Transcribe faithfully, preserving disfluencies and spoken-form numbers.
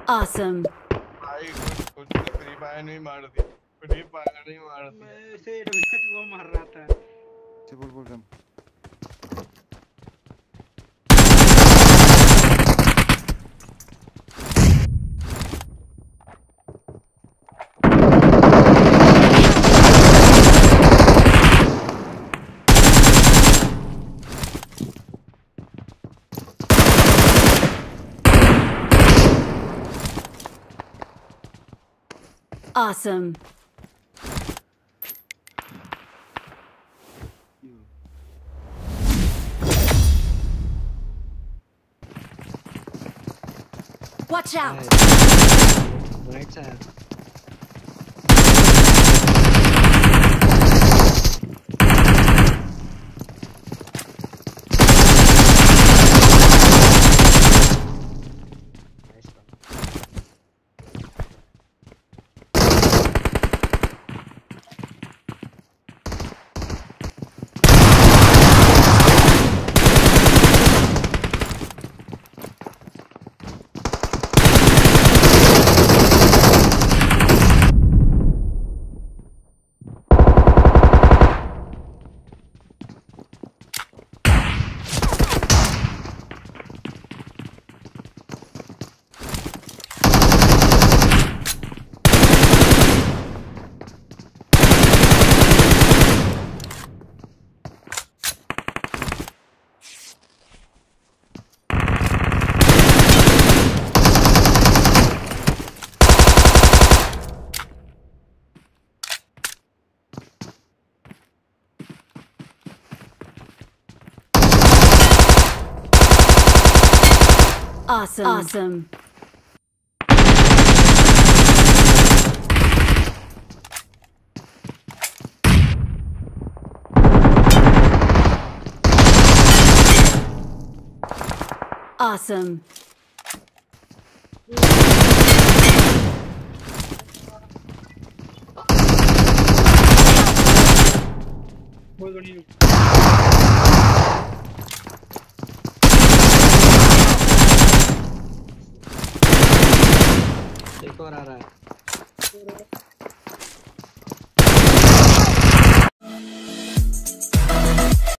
Awesome. भाई कुछ कुछ फ्री फायर नहीं मारती, फ्री फायर नहीं मारती। मैं से डब्ल्यू वो मार रहा था। चल बोल बोल कम। Awesome. Watch out. Right side. Awesome. Awesome. Awesome. बोल दो नहीं। एक और आ रहा है।